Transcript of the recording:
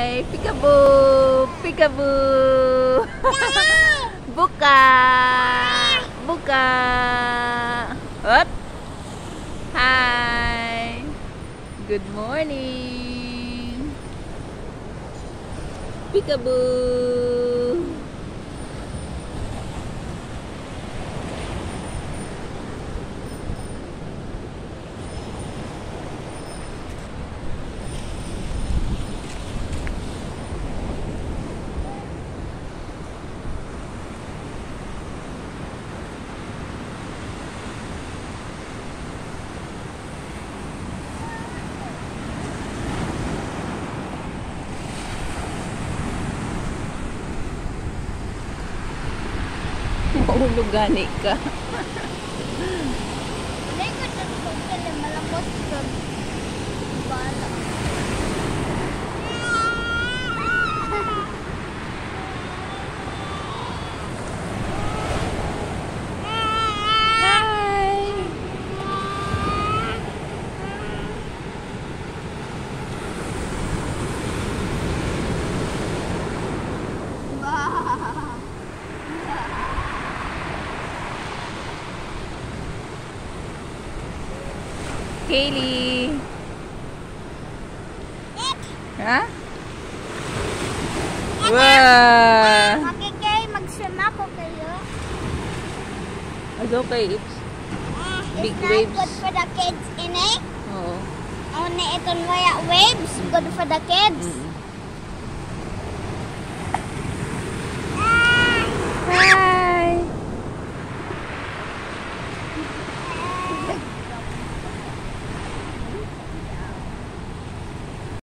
Hi! Peekaboo! Peekaboo! Buka! Buka! Up! Hi! Good morning! Peekaboo! Mahulog gani ka. Hindi ko na malambot ka. Bala. Kaylee. Ha? Wow! Makikay, magsima po kayo. It's okay. It's big It's waves. not good for the kids, ini. Oo. Only itong waya waves, good for the kids.